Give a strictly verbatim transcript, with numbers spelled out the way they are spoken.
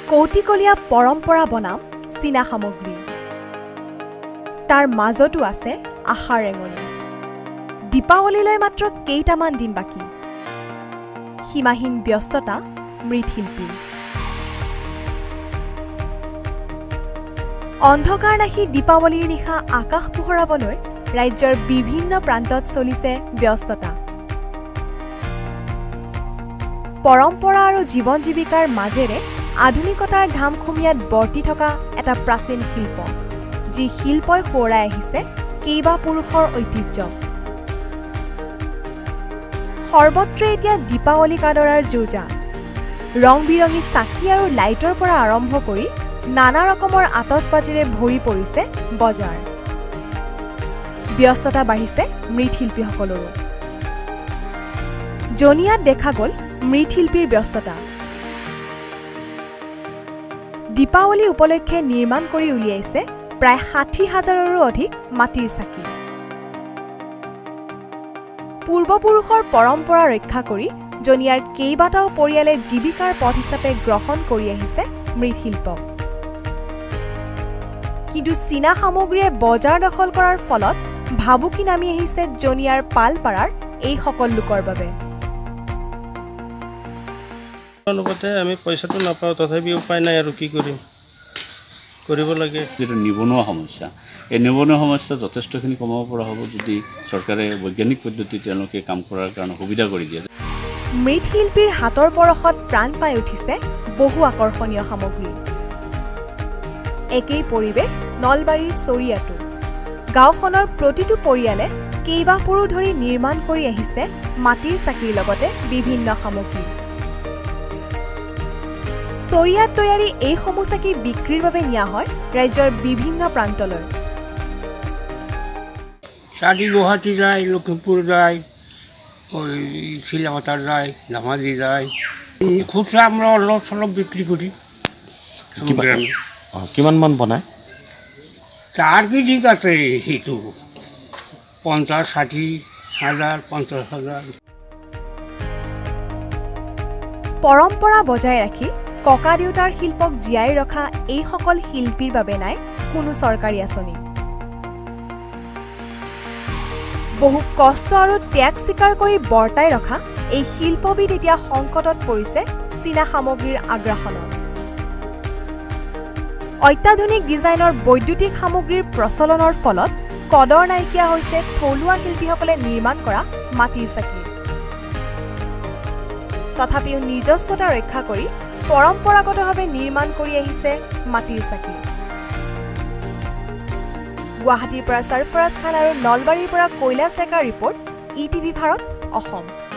কৌটিকলীয়া পৰম্পৰা বনাম চীনা সামগ্ৰী তাৰ মাজতো আছে আশাৰ ৰেঙনি দীপাৱলীলৈ মাত্ৰ কেইটামান দিন বাকি সীমাহীন ব্যস্ততা মৃৎশিল্পী অন্ধকাৰ নাহি দীপাৱলীৰ নিশা আকাশ পোহৰাবলৈ ৰাজ্যৰ বিভিন্ন প্ৰান্তত চলিছে ব্যস্ততা পৰম্পৰা আৰু জীৱন জীৱিকাৰ মাজেৰে আধুনিকতাৰ ধামখুমীয়াত বৰ্তি থকা এটা প্ৰাচীন শিল্প যি শিল্পই সোঁৱৰাই আহিছে কেইবা পুৰুষৰ ঐতিহ্য সৰ্বত্ৰে এতিয়া দীপাৱলী কাদৰাৰ যোজা ৰং বিৰঙী চাকি আৰু লাইটৰ পৰা আৰম্ভ কৰি নানা ৰকমৰ আতচবাজিৰে ভৰি পৰিছে বজাৰ ব্যস্ততা বাঢ়িছে মৃৎশিল্পীসকলৰো জনিয়াত দেখা গ'ল মৃৎশিল্পীৰ ব্যস্ততা দীপাৱলী উপলক্ষে নিৰ্মাণ কৰি উলিয়াইছে প্ৰায় ষাঠি হাজাৰৰো অধিক মাটিৰ চাকি পূৰ্বপুৰুষৰ পৰম্পৰা ৰক্ষা কৰি জনিয়াৰ কেইবাটাও পৰিয়ালে জীৱিকাৰ পথ হিচাপে গ্ৰহণ কৰি আহিছে মৃৎশিল্প কিন্তু চীনা সামগ্ৰীয়ে বজাৰ দখল কৰাৰ ফলত ভাবুকি নামি আহিছে জনিয়াৰ পালপাৰাৰ এই সকল লোকৰ বাবে অনুপাতে আমি পইচাটো নাপাওঁ তথাপি উপায় নাই আৰু কি কৰিম কৰিব লাগে যেটা নিবনুৱা সমস্যা এই নিবনুৱা সমস্যা যথেষ্টখিনি কমাব পৰা হ'ব যদি চৰকাৰে বৈজ্ঞানিক পদ্ধতি তেওঁলোকে কাম কৰাৰ কাৰণে সুবিধা কৰি দিয়ে মৃৎশিল্পীৰ হাতৰ পৰশত প্ৰাণ পাই উঠিছে বহু আকৰ্ষণীয় সামগ্ৰী একেই পৰিৱেশ নলবাৰীৰ চৰিয়াটো গাঁওখনৰ প্ৰতিটো পৰিয়ালে কেইবাপুৰু ধৰি নিৰ্মাণ কৰি আহিছে মাটিৰ চাকিৰ লগতে বিভিন্ন সামগ্ৰী চৰিয়াত তৈয়াৰী এই সমূহ চাকি বিক্ৰীৰ বাবে নিয়া হয় ৰাজ্যৰ বিভিন্ন প্ৰান্তলৈ চাকি গুৱাহাটী যায় লখিমপুৰ যায় ওই শিলামাতার যায় নামাজি যায় খুচরা আমরা অলপ চলপ বিক্রি করি কিমান মান বনায় চার কি ঠিক আছে সেইটো পঞ্চাশ ষাঠি হাজার পঞ্চাশ হাজার পৰম্পৰা বজাই ৰাখি ককা দেউতাৰ শিল্পক জীয়াই ৰখা এই সকল শিল্পীৰ বাবে নাই কোনো চৰকাৰী আঁচনি বহু কষ্ট আৰু ত্যাগ স্বীকাৰ কৰি বৰ্তাই ৰখা এই শিল্পবিধ এতিয়া সংকটত পৰিছে চীনা সামগ্ৰীৰ আগ্ৰাসনত অত্যাধুনিক ডিজাইনৰ বৈদ্যুতিক সামগ্ৰীৰ প্ৰচলনৰ ফলত কদৰ নাইকিয়া হৈছে থলুৱা শিল্পীসকলে নিৰ্মাণ কৰা মাটিৰ চাকি তথাপিও নিজস্বতা ৰক্ষা কৰি পৰম্পৰাগতভাৱে নিৰ্মাণ কৰি আহিছে মাটিৰ চাকি গুৱাহাটীৰ পৰা সৰফৰাজ খান আৰু নলবাৰীৰ পৰা কৈলাশ ডেকাৰ report E TV Bharat Assam.